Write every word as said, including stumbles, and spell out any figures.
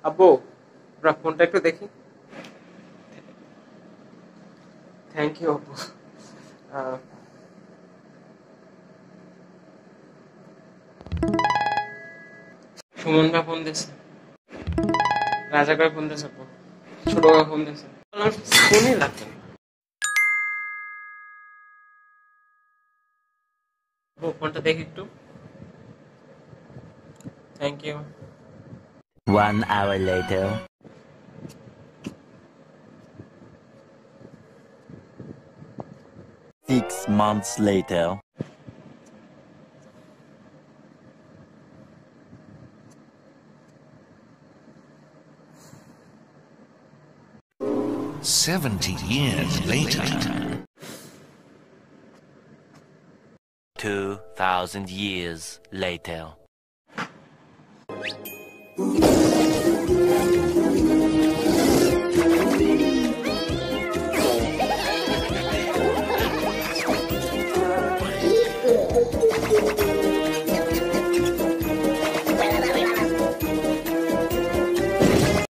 আব্বু, আপনার ফোনটা একটু দেখি। থ্যাংক ইউ আব্বু। আহ, সুমন ভাই ফোন দিয়েছে, রাজা ভাই ফোন দিয়েছে, আব্বু ছোট ভাই ফোন দিয়েছে। বললাম, ফোনই লাগবে না। আব্বু ফোনটা দেখি একটু। Thank you. One hour later. Six months later. Seventy years later. Two thousand years later.